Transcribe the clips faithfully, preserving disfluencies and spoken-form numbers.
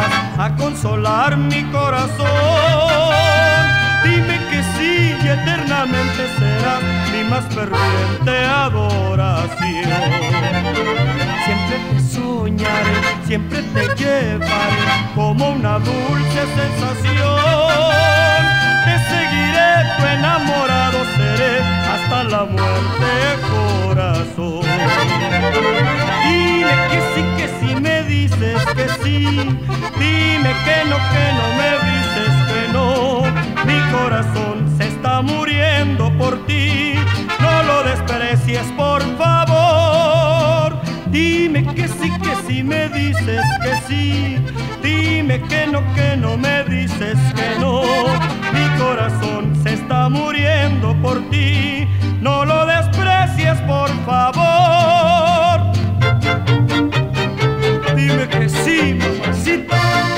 vas a consolar mi corazón. Dime que sí y eternamente serás mi más ferviente adoración. Siempre te soñaré, siempre te llevaré como una dulce sensación. Te seguiré, tu enamorado seré hasta la muerte, corazón. Dime que sí, que sí, me dices que sí. Dime que no, que no, me dices que no. Mi corazón se está muriendo por ti. No lo desprecies, por favor. Dime que sí, que sí, me dices que sí. Dime que no, que no, me dices que no. Mi corazón se está muriendo por ti. No lo desprecies, por favor. Dime que sí, mamacita.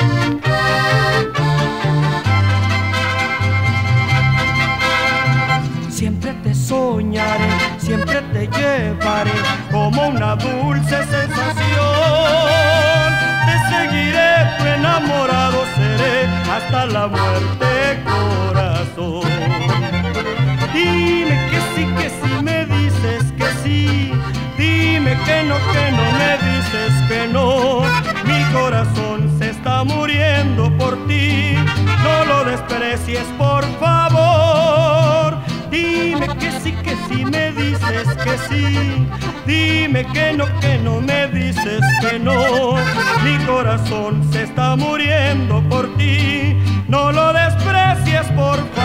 Siempre te soñaré, siempre te llevaré como una dulce sensación. Te seguiré, tu enamorado seré hasta la muerte, corazón. Dime que sí, que sí, me dices que sí. Dime que no, que no, me dices que no. Mi corazón se está muriendo por ti. No lo desprecies, por favor. Dime que sí, que sí, me dices que sí. Dime que no, que no, me dices que no. Mi corazón se está muriendo por ti. No lo desprecies, por favor.